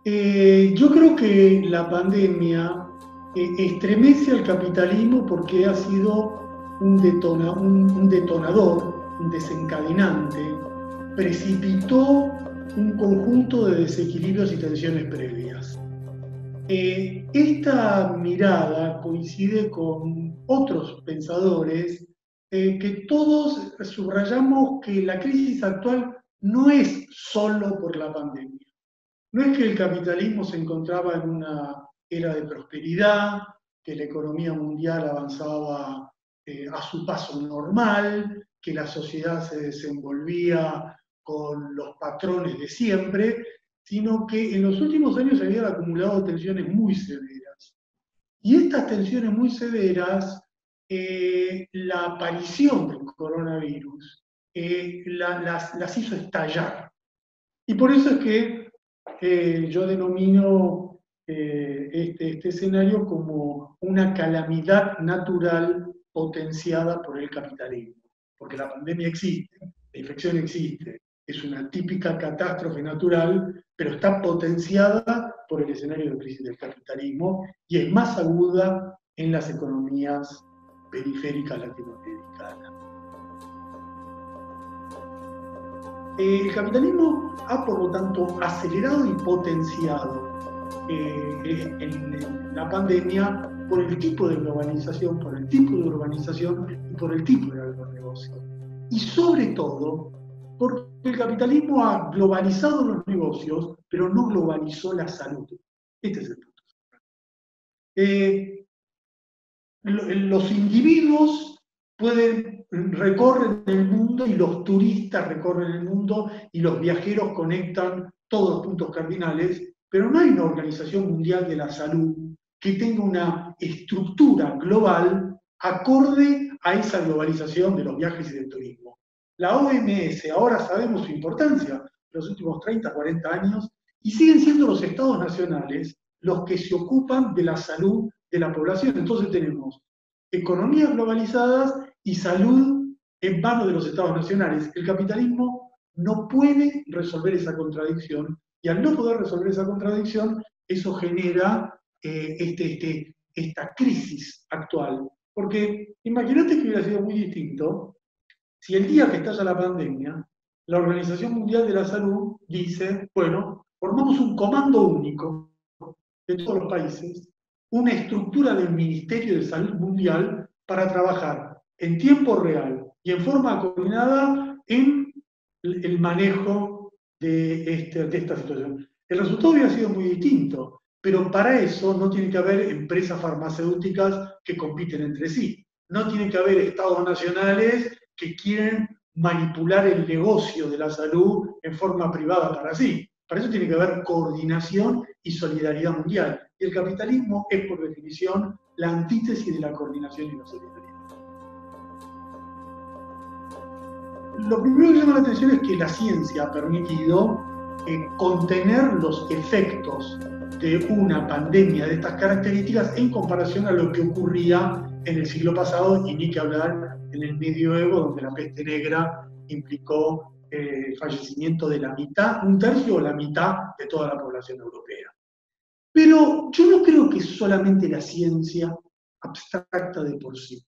Yo creo que la pandemia estremece al capitalismo porque ha sido un detonador, un desencadenante, precipitó un conjunto de desequilibrios y tensiones previas. Esta mirada coincide con otros pensadores que todos subrayamos que la crisis actual no es solo por la pandemia. No es que el capitalismo se encontraba en una era de prosperidad, que la economía mundial avanzaba a su paso normal, que la sociedad se desenvolvía con los patrones de siempre, sino que en los últimos años se habían acumulado tensiones muy severas. Y estas tensiones muy severas, la aparición del coronavirus las hizo estallar. Y por eso es que yo denomino este escenario como una calamidad natural potenciada por el capitalismo. Porque la pandemia existe, la infección existe, es una típica catástrofe natural, pero está potenciada por el escenario de crisis del capitalismo y es más aguda en las economías periféricas latinoamericanas. El capitalismo ha, por lo tanto, acelerado y potenciado en la pandemia por el tipo de globalización, por el tipo de urbanización y por el tipo de agronegocio. Y sobre todo, porque el capitalismo ha globalizado los negocios, pero no globalizó la salud. Este es el punto. Eh, los individuos recorren el mundo y los turistas recorren el mundo y los viajeros conectan todos los puntos cardinales, pero no hay una organización mundial de la salud que tenga una estructura global acorde a esa globalización de los viajes y del turismo. La OMS, ahora sabemos su importancia, en los últimos 30, 40 años, y siguen siendo los estados nacionales los que se ocupan de la salud de la población. Entonces tenemos economías globalizadas y salud en manos de los estados nacionales. El capitalismo no puede resolver esa contradicción y al no poder resolver esa contradicción, eso genera esta crisis actual. Porque imagínate que hubiera sido muy distinto si el día que estalla la pandemia, la Organización Mundial de la Salud dice, bueno, formamos un comando único de todos los países, una estructura del Ministerio de Salud Mundial para trabajar en tiempo real y en forma coordinada en el manejo de esta situación. El resultado hubiera sido muy distinto, pero para eso no tiene que haber empresas farmacéuticas que compiten entre sí, no tiene que haber estados nacionales que quieren manipular el negocio de la salud en forma privada para sí. Para eso tiene que haber coordinación y solidaridad mundial. Y el capitalismo es, por definición, la antítesis de la coordinación y la solidaridad. Lo primero que llama la atención es que la ciencia ha permitido contener los efectos de una pandemia de estas características en comparación a lo que ocurría en el siglo pasado y ni que hablar en el medioevo, donde la peste negra implicó el fallecimiento de la mitad, un tercio o la mitad de toda la población europea. Pero yo no creo que solamente la ciencia abstracta de por sí,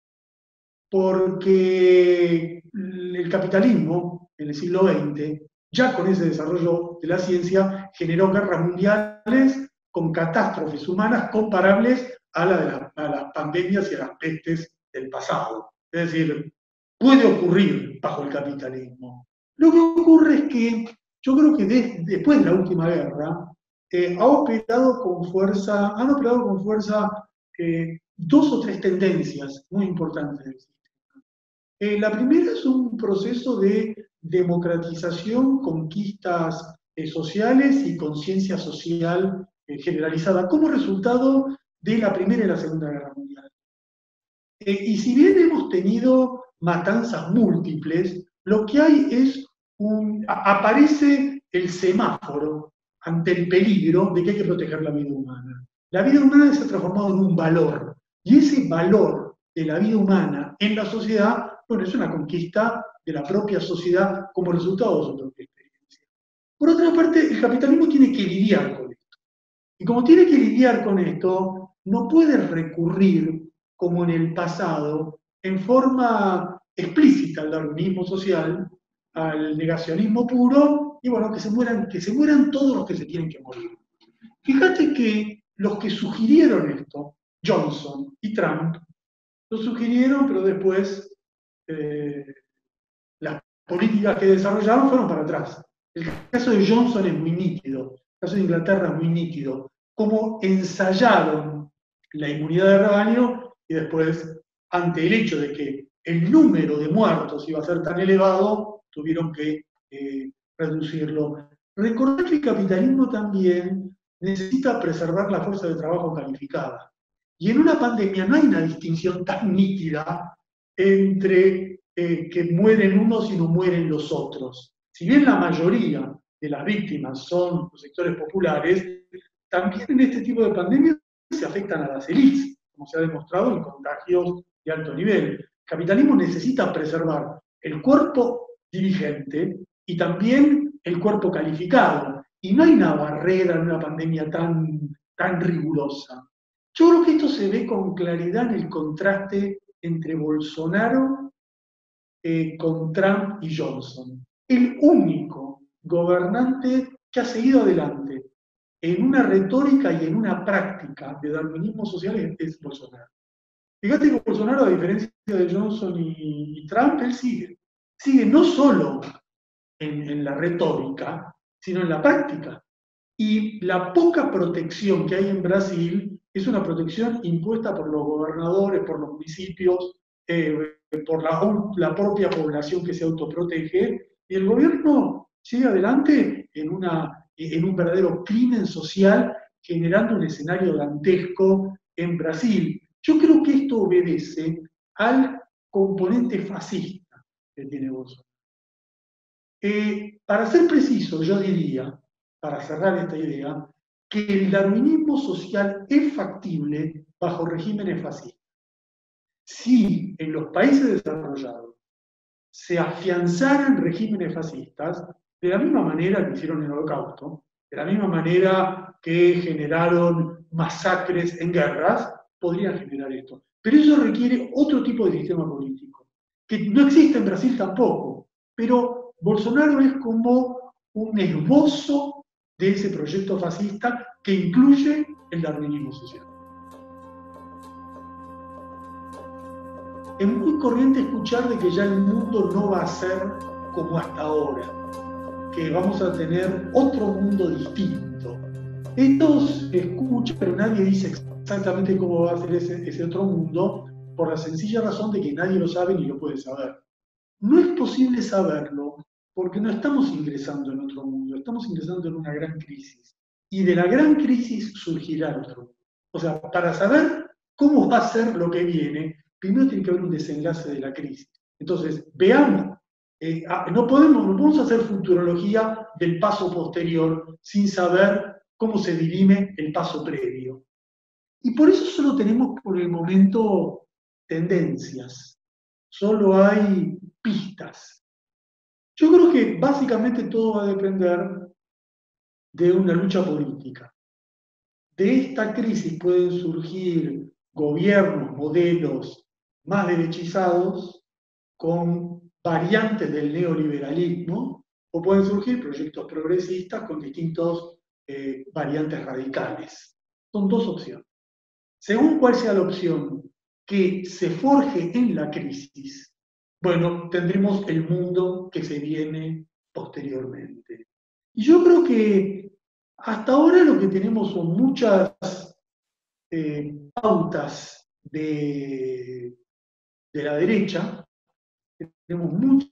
porque el capitalismo en el siglo XX, ya con ese desarrollo de la ciencia, generó guerras mundiales con catástrofes humanas comparables a las pandemias y a las pestes del pasado. Es decir, puede ocurrir bajo el capitalismo. Lo que ocurre es que yo creo que después de la última guerra, han operado con fuerza dos o tres tendencias muy importantes. La primera es un proceso de democratización, conquistas sociales y conciencia social generalizada como resultado de la Primera y la Segunda Guerra Mundial. Y si bien hemos tenido matanzas múltiples, lo que hay es aparece el semáforo ante el peligro de que hay que proteger la vida humana. La vida humana se ha transformado en un valor, y ese valor de la vida humana en la sociedad, bueno, es una conquista de la propia sociedad como resultado de su propia experiencia. Por otra parte, el capitalismo tiene que lidiar con esto. Y como tiene que lidiar con esto, no puede recurrir, como en el pasado, en forma explícita al darwinismo social, al negacionismo puro, y bueno, que se mueran todos los que se tienen que morir. Fíjate que los que sugirieron esto, Johnson y Trump, lo sugirieron, pero después eh, las políticas que desarrollaron fueron para atrás. El caso de Johnson es muy nítido, el caso de Inglaterra es muy nítido, cómo ensayaron la inmunidad de rebaño y después, ante el hecho de que el número de muertos iba a ser tan elevado, tuvieron que reducirlo. Recordar que el capitalismo también necesita preservar la fuerza de trabajo calificada. Y en una pandemia no hay una distinción tan nítida entre que mueren unos y no mueren los otros. Si bien la mayoría de las víctimas son los sectores populares, también en este tipo de pandemias se afectan a las élites, como se ha demostrado en contagios de alto nivel. El capitalismo necesita preservar el cuerpo dirigente y también el cuerpo calificado. Y no hay una barrera en una pandemia tan rigurosa. Yo creo que esto se ve con claridad en el contraste entre Bolsonaro con Trump y Johnson. El único gobernante que ha seguido adelante en una retórica y en una práctica de darwinismo social es Bolsonaro. Fíjate que Bolsonaro, a diferencia de Johnson y Trump, él sigue no solo en la retórica, sino en la práctica. Y la poca protección que hay en Brasil es una protección impuesta por los gobernadores, por los municipios, por la propia población que se autoprotege, y el gobierno sigue adelante en un verdadero crimen social, generando un escenario dantesco en Brasil. Yo creo que esto obedece al componente fascista que tiene Bolsonaro. Para ser preciso, yo diría, para cerrar esta idea, que el darwinismo social es factible bajo regímenes fascistas. Si en los países desarrollados se afianzaran regímenes fascistas, de la misma manera que hicieron el Holocausto, de la misma manera que generaron masacres en guerras, podrían generar esto. Pero eso requiere otro tipo de sistema político, que no existe en Brasil tampoco, pero Bolsonaro es como un esbozo de ese proyecto fascista que incluye el darwinismo social. Es muy corriente escuchar de que ya el mundo no va a ser como hasta ahora, que vamos a tener otro mundo distinto. Esto se escucha, pero nadie dice exactamente cómo va a ser ese otro mundo, por la sencilla razón de que nadie lo sabe ni lo puede saber. No es posible saberlo porque no estamos ingresando en otro mundo, estamos ingresando en una gran crisis. Y de la gran crisis surgirá otro mundo. O sea, para saber cómo va a ser lo que viene, primero tiene que haber un desenlace de la crisis. Entonces, veamos, no podemos hacer futurología del paso posterior sin saber cómo se dirime el paso previo. Y por eso solo tenemos por el momento tendencias, solo hay pistas. Yo creo que básicamente todo va a depender de una lucha política. De esta crisis pueden surgir gobiernos, modelos más derechizados con variantes del neoliberalismo, o pueden surgir proyectos progresistas con distintos variantes radicales. Son dos opciones. Según cuál sea la opción que se forje en la crisis, bueno, tendremos el mundo que se viene posteriormente. Y yo creo que hasta ahora lo que tenemos son muchas pautas de la derecha, tenemos muchas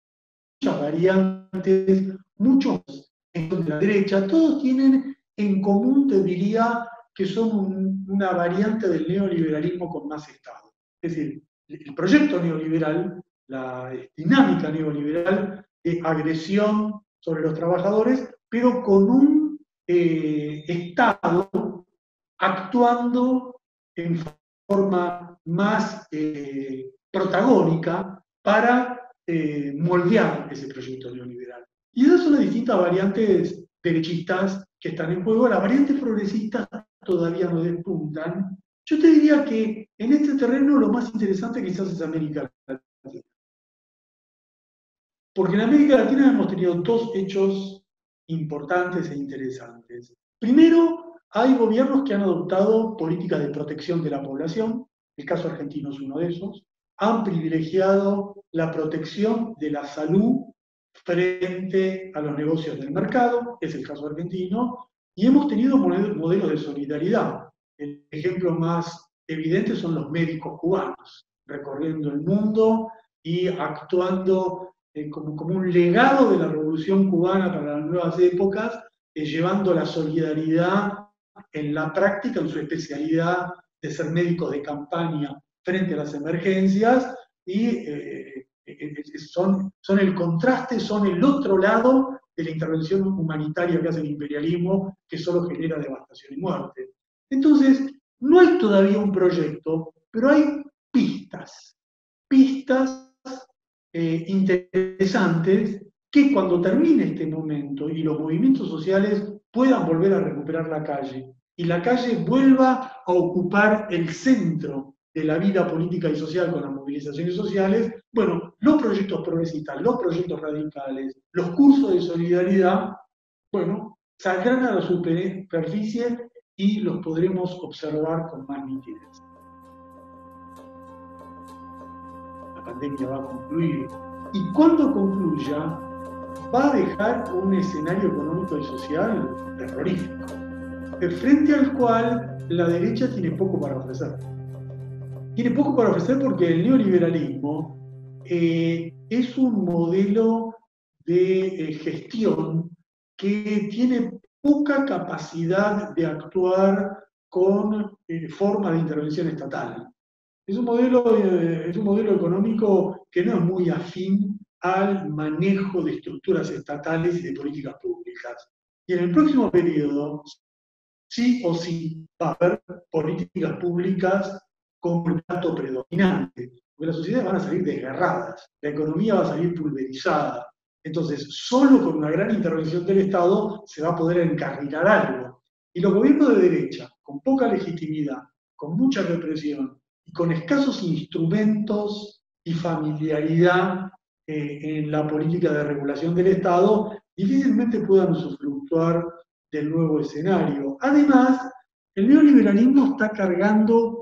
variantes, muchos de la derecha, todos tienen en común, te diría, que son una variante del neoliberalismo con más Estado. Es decir, el proyecto neoliberal, la dinámica neoliberal de agresión sobre los trabajadores, pero con un Estado actuando en forma más protagónica para moldear ese proyecto neoliberal. Y esas son las distintas variantes derechistas que están en juego. Las variantes progresistas todavía no despuntan. Yo te diría que en este terreno lo más interesante quizás es América Latina. Porque en América Latina hemos tenido dos hechos importantes e interesantes. Primero, hay gobiernos que han adoptado políticas de protección de la población, el caso argentino es uno de esos, han privilegiado la protección de la salud frente a los negocios del mercado, es el caso argentino, y hemos tenido modelos de solidaridad. El ejemplo más evidente son los médicos cubanos, recorriendo el mundo y actuando como un legado de la Revolución Cubana para las nuevas épocas, llevando la solidaridad en la práctica, en su especialidad de ser médicos de campaña frente a las emergencias, y son el contraste, son el otro lado de la intervención humanitaria que hace el imperialismo, que solo genera devastación y muerte. Entonces, no hay todavía un proyecto, pero hay pistas interesantes que cuando termine este momento y los movimientos sociales puedan volver a recuperar la calle y la calle vuelva a ocupar el centro de la vida política y social con las movilizaciones sociales, bueno, los proyectos progresistas, los proyectos radicales, los cursos de solidaridad, bueno, saldrán a la superficie y los podremos observar con más nitidez. La pandemia va a concluir y cuando concluya va a dejar un escenario económico y social terrorífico, frente al cual la derecha tiene poco para ofrecer. Tiene poco para ofrecer porque el neoliberalismo es un modelo de gestión que tiene poca capacidad de actuar con forma de intervención estatal. Es un modelo económico que no es muy afín al manejo de estructuras estatales y de políticas públicas. Y en el próximo periodo, sí o sí, va a haber políticas públicas como el plato predominante, porque las sociedades van a salir desgarradas, la economía va a salir pulverizada. Entonces, solo con una gran intervención del Estado se va a poder encarrilar algo. Y los gobiernos de derecha, con poca legitimidad, con mucha represión y con escasos instrumentos y familiaridad en la política de regulación del Estado, difícilmente puedan usufructuar del nuevo escenario. Además, el neoliberalismo está cargando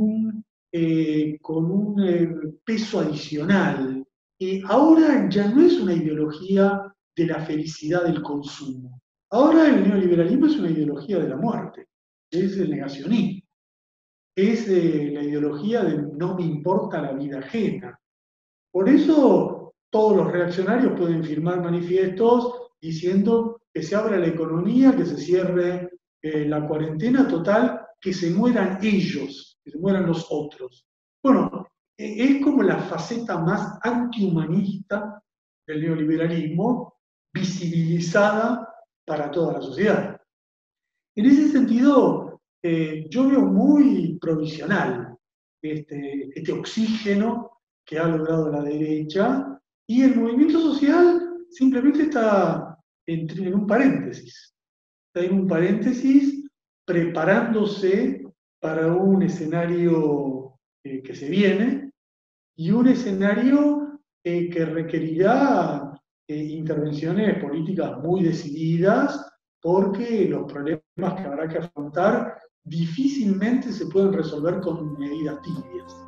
con un peso adicional. Ahora ya no es una ideología de la felicidad del consumo. Ahora el neoliberalismo es una ideología de la muerte, es el negacionismo, es la ideología de no me importa la vida ajena. Por eso todos los reaccionarios pueden firmar manifiestos diciendo que se abra la economía, que se cierre la cuarentena total, que se mueran ellos, que se mueran los otros. Bueno, es como la faceta más antihumanista del neoliberalismo, visibilizada para toda la sociedad. En ese sentido, yo veo muy provisional este oxígeno que ha logrado la derecha y el movimiento social simplemente está en un paréntesis. Está en un paréntesis preparándose para un escenario que se viene y un escenario que requerirá intervenciones políticas muy decididas porque los problemas que habrá que afrontar difícilmente se pueden resolver con medidas tibias.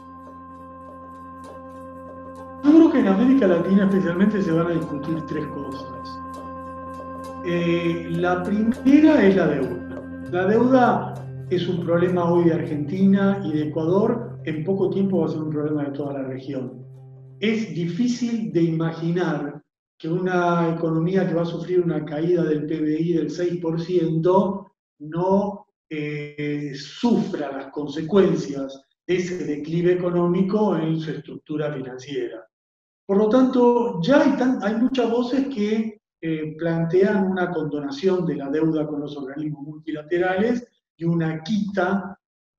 Yo creo que en América Latina especialmente se van a discutir tres cosas. La primera es la deuda. La deuda es un problema hoy de Argentina y de Ecuador, en poco tiempo va a ser un problema de toda la región. Es difícil de imaginar que una economía que va a sufrir una caída del PBI del 6% no sufra las consecuencias de ese declive económico en su estructura financiera. Por lo tanto, ya hay muchas voces que plantean una condonación de la deuda con los organismos multilaterales y una quita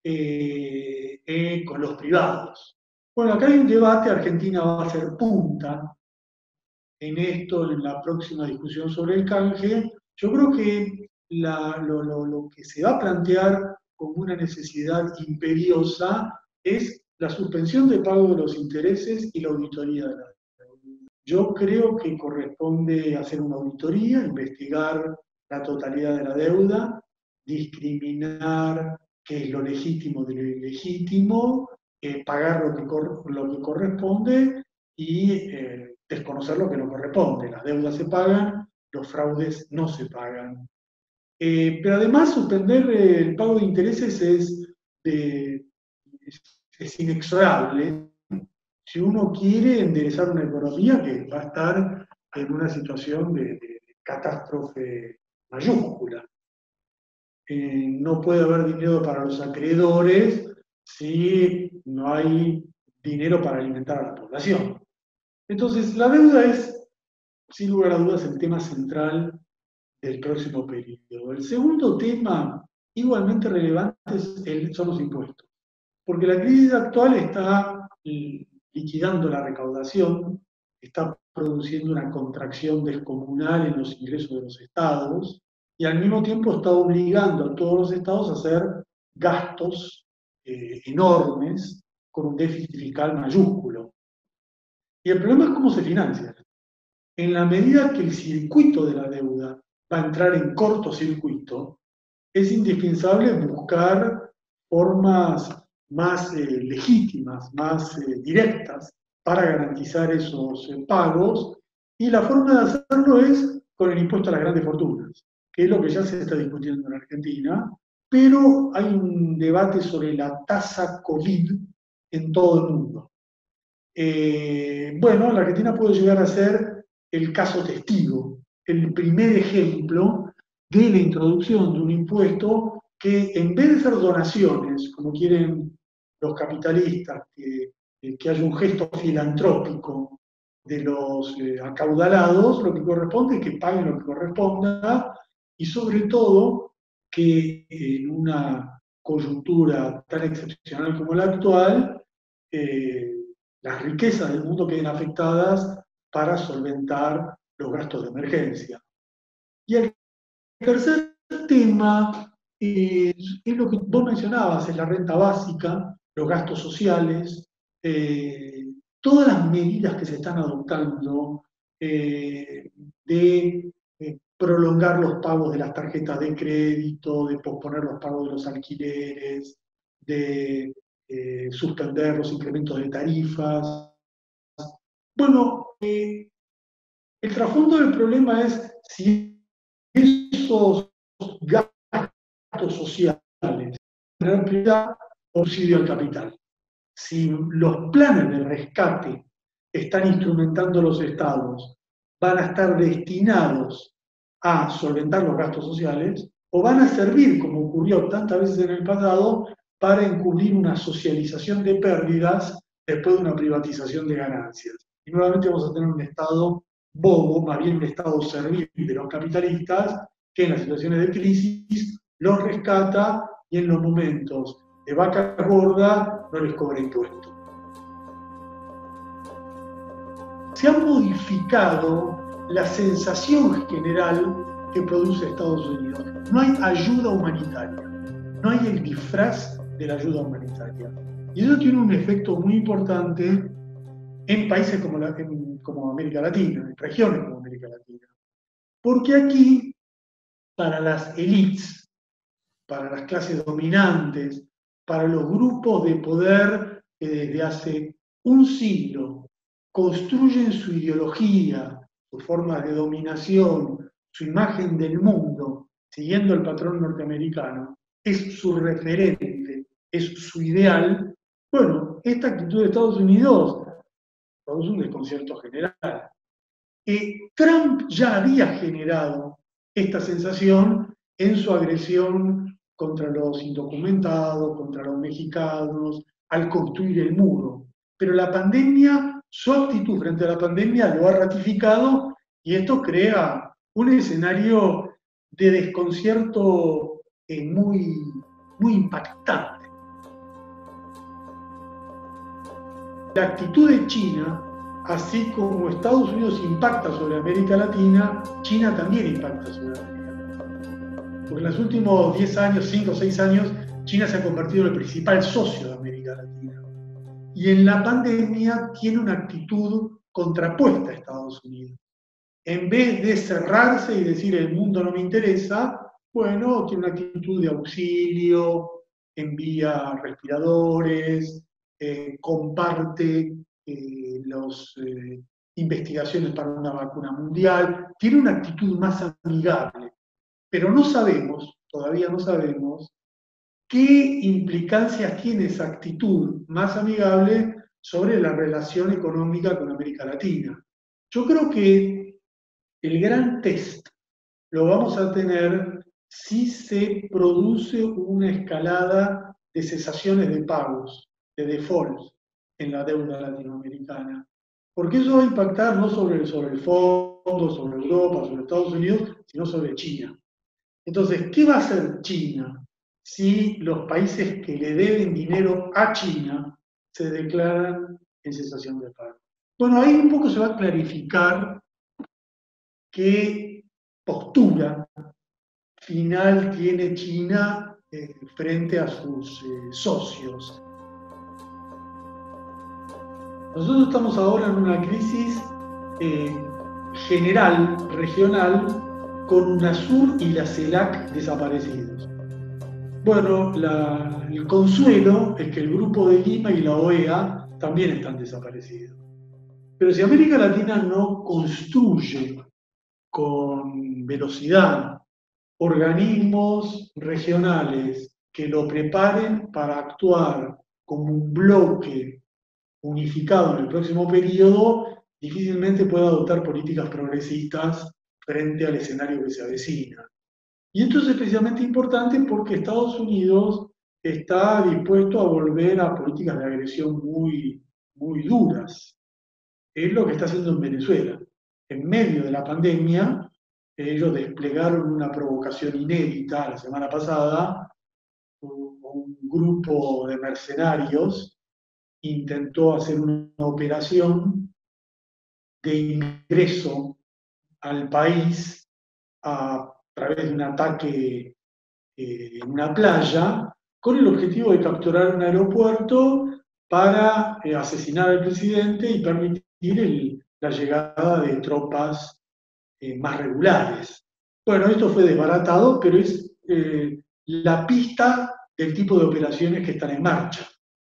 con los privados. Bueno, acá hay un debate, Argentina va a ser punta en esto, en la próxima discusión sobre el canje. Yo creo que lo que se va a plantear como una necesidad imperiosa es la suspensión de pago de los intereses y la auditoría de la deuda. Yo creo que corresponde hacer una auditoría, investigar la totalidad de la deuda, discriminar qué es lo legítimo de lo ilegítimo, pagar lo que corresponde y desconocer lo que no corresponde. Las deudas se pagan, los fraudes no se pagan. Pero además suspender el pago de intereses es inexorable si uno quiere enderezar una economía que va a estar en una situación de catástrofe mayúscula. No puede haber dinero para los acreedores si no hay dinero para alimentar a la población. Entonces, la deuda es, sin lugar a dudas, el tema central del próximo periodo. El segundo tema, igualmente relevante, son los impuestos. Porque la crisis actual está liquidando la recaudación, está produciendo una contracción descomunal en los ingresos de los estados y al mismo tiempo está obligando a todos los estados a hacer gastos enormes con un déficit fiscal mayúsculo. Y el problema es cómo se financia. En la medida que el circuito de la deuda va a entrar en cortocircuito, es indispensable buscar formas más legítimas, más directas para garantizar esos pagos, y la forma de hacerlo es con el impuesto a las grandes fortunas, que es lo que ya se está discutiendo en Argentina, pero hay un debate sobre la tasa COVID en todo el mundo. Bueno, la Argentina puede llegar a ser el caso testigo, el primer ejemplo de la introducción de un impuesto que, en vez de ser donaciones, como quieren los capitalistas, que haya un gesto filantrópico de los acaudalados, lo que corresponde es que paguen lo que corresponda y, sobre todo, que en una coyuntura tan excepcional como la actual, las riquezas del mundo queden afectadas para solventar los gastos de emergencia. Y el tercer tema es lo que vos mencionabas, es la renta básica, los gastos sociales, todas las medidas que se están adoptando de prolongar los pagos de las tarjetas de crédito, de posponer los pagos de los alquileres, de suspender los incrementos de tarifas. Bueno, el trasfondo del problema es si esos gastos sociales en prioridad o subsidio al capital. Si los planes de rescate que están instrumentando los estados van a estar destinados a solventar los gastos sociales o van a servir, como ocurrió tantas veces en el pasado, para encubrir una socialización de pérdidas después de una privatización de ganancias. Y nuevamente vamos a tener un Estado bobo, más bien un Estado servil de los capitalistas, que en las situaciones de crisis los rescata y en los momentos de vaca gorda no les cobra impuestos. Se ha modificado la sensación general que produce Estados Unidos. No hay ayuda humanitaria, no hay el disfraz de la ayuda humanitaria. Y eso tiene un efecto muy importante en países como América Latina, en regiones como América Latina. Porque aquí, para las élites, para las clases dominantes, para los grupos de poder que desde hace un siglo construyen su ideología, sus formas de dominación, su imagen del mundo, siguiendo el patrón norteamericano, es su referente, es su ideal. Bueno, esta actitud de Estados Unidos produce un desconcierto general. Trump ya había generado esta sensación en su agresión contra los indocumentados, contra los mexicanos, al construir el muro. Pero la pandemia, su actitud frente a la pandemia lo ha ratificado y esto crea un escenario de desconcierto muy, muy impactante. La actitud de China así como Estados Unidos impacta sobre América Latina, China también impacta sobre América Latina. Porque en los últimos 10 años, 5 o 6 años, China se ha convertido en el principal socio de América Latina. Y en la pandemia tiene una actitud contrapuesta a Estados Unidos. En vez de cerrarse y decir el mundo no me interesa, bueno, tiene una actitud de auxilio, envía respiradores, comparte las investigaciones para una vacuna mundial, tiene una actitud más amigable. Pero no sabemos, todavía no sabemos, qué implicancias tiene esa actitud más amigable sobre la relación económica con América Latina. Yo creo que el gran test lo vamos a tener si se produce una escalada de cesaciones de pagos, de defaults en la deuda latinoamericana. Porque eso va a impactar no sobre el fondo, sobre Europa, sobre Estados Unidos, sino sobre China. Entonces, ¿qué va a hacer China si los países que le deben dinero a China se declaran en cesación de pago? Bueno, ahí un poco se va a clarificar qué postura final tiene China frente a sus socios. Nosotros estamos ahora en una crisis general, regional, con UNASUR y la CELAC desaparecidos. Bueno, el consuelo es que el Grupo de Lima y la OEA también están desaparecidos. Pero si América Latina no construye con velocidad organismos regionales que lo preparen para actuar como un bloque unificado en el próximo periodo, difícilmente pueda adoptar políticas progresistas frente al escenario que se avecina. Y esto es especialmente importante porque Estados Unidos está dispuesto a volver a políticas de agresión muy, muy duras. Es lo que está haciendo en Venezuela. En medio de la pandemia, ellos desplegaron una provocación inédita la semana pasada. Un grupo de mercenarios intentó hacer una operación de ingreso al país a través de un ataque en una playa con el objetivo de capturar un aeropuerto para asesinar al presidente y permitir la llegada de tropas más regulares. Bueno, esto fue desbaratado, pero es la pista del tipo de operaciones que están en marcha,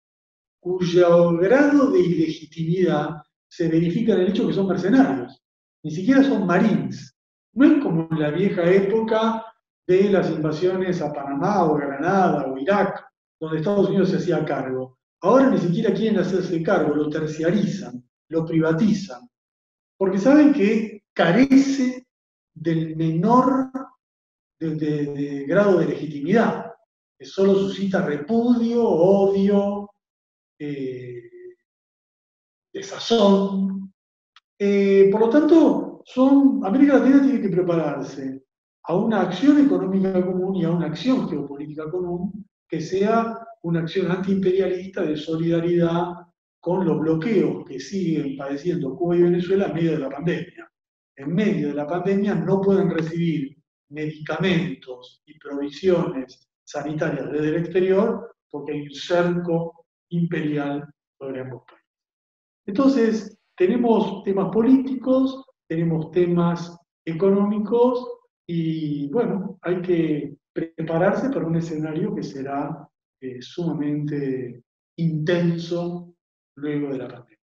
cuyo grado de ilegitimidad se verifica en el hecho que son mercenarios, ni siquiera son marines. No es como en la vieja época de las invasiones a Panamá o Granada o Irak, donde Estados Unidos se hacía cargo. Ahora ni siquiera quieren hacerse cargo, lo terciarizan, lo privatizan, porque saben que carece del menor de grado de legitimidad, que solo suscita repudio, odio, desazón. Por lo tanto, América Latina tiene que prepararse a una acción económica común y a una acción geopolítica común que sea una acción antiimperialista de solidaridad con los bloqueos que siguen padeciendo Cuba y Venezuela en medio de la pandemia. En medio de la pandemia no pueden recibir medicamentos y provisiones sanitarias desde el exterior porque hay un cerco imperial sobre ambos países. Entonces, tenemos temas políticos, tenemos temas económicos y bueno, hay que prepararse para un escenario que será sumamente intenso luego de la pandemia.